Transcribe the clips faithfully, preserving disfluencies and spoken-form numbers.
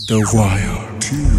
The Wire Team.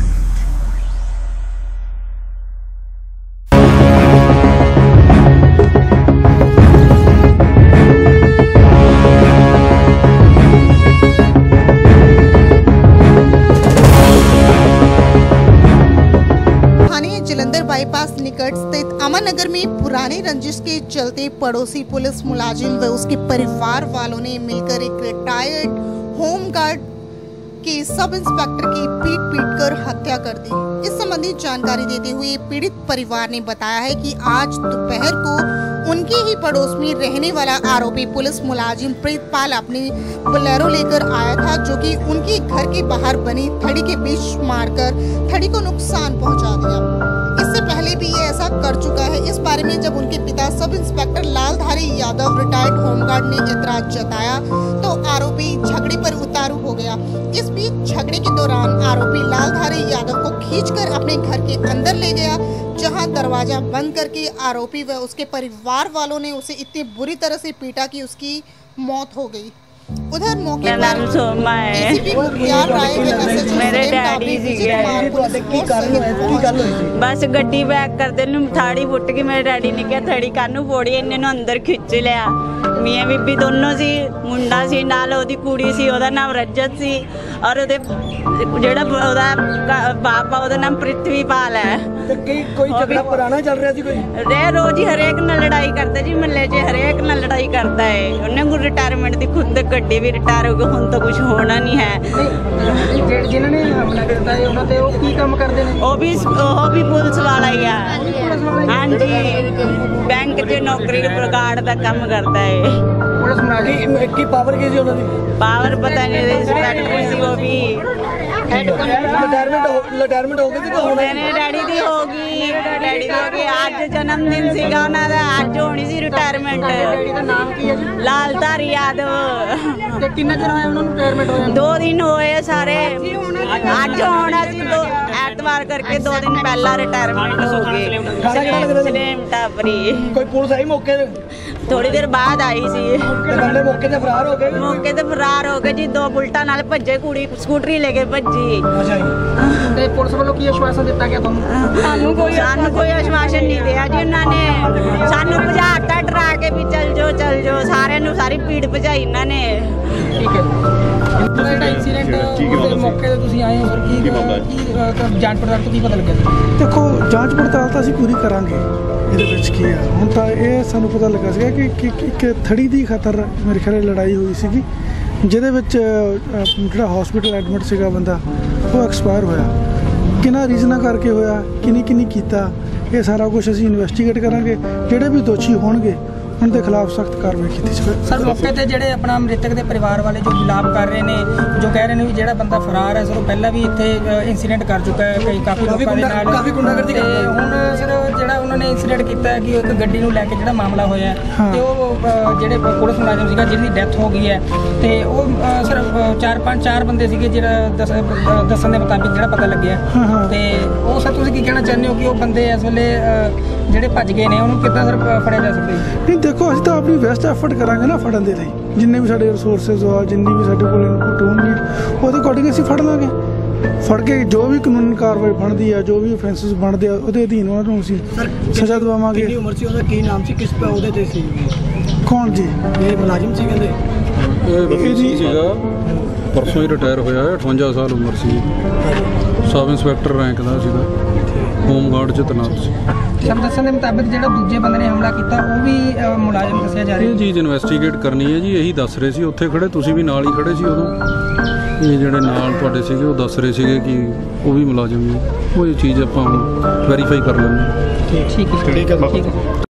Jalandhar bypass निकट स्थित अमन नगर में पुराने रंजिश के चलते पड़ोसी पुलिस मुलाजिम व उसके परिवार वालों ने मिलकर एक रिटायर्ड होमगार्ड के सब इंस्पेक्टर की पीट पीट कर हत्या कर दी। इस संबंधी जानकारी देते हुए पीड़ित परिवार ने बताया है कि आज दोपहर को उनके ही पड़ोस में रहने वाला आरोपी पुलिस मुलाजिम प्रीतपाल अपनी बोलेरो लेकर आया था, जो कि उनके घर के बाहर बनी थड़ी के बीच मारकर थड़ी को नुकसान पहुंचा दिया। इससे पहले भी ये ऐसा कर चुका है। इस बारे में जब उनके पिता sub inspector Laldhari Yadav retired home guard ने एतराज जताया तो आरोपी झगड़े पर उतारू हो गया। इस बीच झगड़े के दौरान आरोपी लालधारी यादव को खींचकर अपने घर के अंदर ले गया, जहां दरवाजा बंद करके आरोपी व उसके परिवार वालों ने उसे इतनी बुरी तरह से पीटा कि उसकी मौत हो गई। उधर मौके पर एसीपी मुख्तार राय के एसएचओ मेरे डैडी बस गड्डी बैक करते थाड़ी फुट गई। मेरे डैडी ने कहा थड़ी कानू फोड़ी, इन्हें अंदर खिंच लिया। मियाँ बीबी दोनों सी, मुंडा सी नाल ओदी कुड़ी सी, ओदा नाम रजत सी और ओदे जेड़ा ओदा बाप आ ओदा नाम पृथ्वीपाल है। ते कोई झगड़ा पुराना चल रहा सी कोई? रे रोज ही हरेक नाल लड़ाई करता जी, महल्ले च हरेक नाल लड़ाई करता है। उन्हें रिटायरमेंट दी खुद गड्डी भी रिटायर हो गई, हुण तो कुछ होना नहीं है। जिन्होंने हमला करता है उन्हां ते ओह की काम करदे ने? ओ भी ओ भी पुलिस वाला ही है। हां जी, बैंक च नौकरी गार्ड दा काम करता है। पुलिस मुलाजिम की पावर की सी उन्हां दी? पावर पता नहीं, इंस्पेक्टर सी वो भी। रिटायरमेंट हो गई थी? मेरे डैडी दी होगी, डैडी दी होगी। आज जन्मदिन सीगा उन्हां दा, आज होनी सी रिटायरमेंट। डैडी दा नाम की है जी? लालधारी यादव। ते किन्ना चिर होया उन्हां नूं रिटायरमेंट होया? दो दिन होए सारे। आज होना सी, दो एतवार करके दो दिन पहला रिटायरमेंट हो गए। सलेम टापरी। कोई पुलिस आई मौके ते? थोड़ी देर बाद आई सी। बंदे मौके ते फरार हो गए? मौके ते फरार हो गए जी, दो बुलटा नाल भज्जे, कुड़ी स्कूटरी लेके भज्जी। अच्छा जी। ते पुलिस वालों की आश्वासन दिता गया तुहानू? सानू कोई सानू कोई आश्वासन नहीं दिया जी उन्होंने। सानू भजाता डरा के भी चल जाओ चल जाओ, सारे नू सारी पीड़ भजाई इन्होंने। ठीक है। ਜਿਹੜਾ ਇਨਸੀਡੈਂਟ ਮੌਕੇ ਤੇ ਤੁਸੀਂ ਆਏ ਹੋ, ਕੀ ਕੀ ਜਾਂਚ ਪੜਤਾਲ ਤੋਂ ਕੀ ਪਤਾ ਲੱਗਿਆ? ਦੇਖੋ ਜਾਂਚ ਪੜਤਾਲ ਤਾਂ ਅਸੀਂ ਪੂਰੀ ਕਰਾਂਗੇ। ਇਹਦੇ ਵਿੱਚ ਕੀ ਆ, ਹੁਣ ਤਾਂ ਇਹ ਸਾਨੂੰ ਪਤਾ ਲੱਗਾ ਸੀਗਾ ਕਿ ਇੱਕ ਥੜੀ ਦੀ ਖਾਤਰ ਮੇਰੇ ਖਿਆਲ ਲੜਾਈ ਹੋਈ ਸੀਗੀ, ਜਿਹਦੇ ਵਿੱਚ ਜਿਹੜਾ ਹਸਪੀਟਲ ਐਡਮਿਟ ਸੀਗਾ ਬੰਦਾ ਉਹ ਐਕਸਪਾਇਰ ਹੋਇਆ। ਕਿਹਨਾਂ ਰੀਜ਼ਨਾਂ ਕਰਕੇ ਹੋਇਆ, ਕਿਹਨੇ ਕਿਹਨੇ ਕੀਤਾ, ਇਹ ਸਾਰਾ ਕੁਝ ਅਸੀਂ ਇਨਵੈਸਟੀਗੇਟ ਕਰਾਂਗੇ। ਜਿਹੜੇ ਵੀ ਦੋਸ਼ੀ ਹੋਣਗੇ उनके खिलाफ सख्त कार्रवाई की जाए। सर मौके ते जेडे अपना मृतक के परिवार वाले जो विलाप कर रहे हैं, जो कह रहे हैं भी जेड़ा बंदा फरार है सर पहला भी इत्थे इंसीडेंट कर चुका है, कई काफ़ी लोगों के नाल काफ़ी गुंडागर्दी करते हैं। हुण सर जेड़ा उन्होंने इंसीडेंट किया है कि एक गड्डी नूं लैके जेड़ा मामला होया है ते ओह जेडे पुलिस मुलाजिम सीगा जिहदी डेथ हो गई है ते ओह सर चार पांच चार बंदे सीगे जेड़ा दस्सण दे मुताबिक जेड़ा पता लग्गिया ते ओह सर तुसीं की कहना चाहुंदे हो कि ओह बंदे इस वेले ਜਿਹੜੇ ਭੱਜ ਗਏ ਨੇ ਉਹਨੂੰ ਕਿੱਦਾਂ ਸਰ ਫੜਿਆ ਜਾ ਸਕਦਾ? ਨਹੀਂ ਦੇਖੋ ਅਸੀਂ ਤਾਂ ਆਪਣੀ ਬੈਸਟ ਐਫਰਟ ਕਰਾਂਗੇ ਨਾ ਫੜਨ ਦੇ ਲਈ, ਜਿੰਨੇ ਵੀ ਸਾਡੇ ਰਿਸੋਰਸਿਸ ਆ, ਜਿੰਨੀ ਵੀ ਸਾਡੇ ਕੋਲ ਇਨਪੁਟ ਹੋਣਗੀ ਉਹਦੇ ਅਕੋਰਡਿੰਗ ਅਸੀਂ ਫੜ ਲਾਂਗੇ। ਫੜ ਕੇ ਜੋ ਵੀ ਕਾਨੂੰਨੀ ਕਾਰਵਾਈ ਬਣਦੀ ਆ, ਜੋ ਵੀ ਅਫੈਂਸਿਸ ਬਣਦੇ ਆ ਉਹਦੇ ਅਧੀਨ ਉਹਨਾਂ ਨੂੰ ਅਸੀਂ ਸਜ਼ਾ ਦਵਾਵਾਂਗੇ। ਕਿੰਨੀ ਉਮਰ ਸੀ ਉਹਦਾ, ਕੀ ਨਾਮ ਸੀ, ਕਿਸ ਉਹਦੇ ਤੇ ਸੀ? ਕੌਣ ਜੀ? ਇਹ ਮੁਲਾਜ਼ਮ ਸੀ ਕਹਿੰਦੇ? ਇਹ ਸੀਗਾ ਪਰਸੋਂ ਹੀ ਰਿਟਾਇਰ ਹੋਇਆ, ਅਠਵੰਜਾ ਸਾਲ ਉਮਰ ਸੀ, ਸਬ ਇੰਸਪੈਕਟਰ ਰੈਂਕ ਦਾ ਸੀਗਾ, ਹੋਮਗਾਰਡ 'ਚ ਤੈਨਾਤ ਸੀ। ਸਭ ਦੱਸਣ ਦੇ ਮੁਤਾਬਿਕ ਜਿਹੜਾ ਦੂਜੇ ਬੰਦੇ ਨੇ ਹਮਲਾ ਕੀਤਾ ਉਹ ਵੀ ਮੁਲਾਜ਼ਮ ਦੱਸਿਆ ਜਾ ਰਿਹਾ? ਇਹ ਚੀਜ਼ ਇਨਵੈਸਟੀਗੇਟ ਕਰਨੀ ਹੈ ਜੀ, ਇਹੀ ਦੱਸ ਰਹੇ ਸੀ ਉੱਥੇ ਖੜੇ, ਤੁਸੀਂ ਵੀ ਨਾਲ ਹੀ ਖੜੇ ਸੀ ਉਦੋਂ। ਇਹ ਜਿਹੜੇ ਨਾਲ ਤੁਹਾਡੇ ਸੀਗੇ ਉਹ ਦੱਸ ਰਹੇ ਸੀਗੇ ਕਿ ਉਹ ਵੀ ਮੁਲਾਜ਼ਮ ਨੇ। ਉਹ ਇਹ ਚੀਜ਼ ਆਪਾਂ ਵੈਰੀਫਾਈ ਕਰ ਲੈਂਦੇ। ਠੀਕ ਠੀਕ ਹੈ।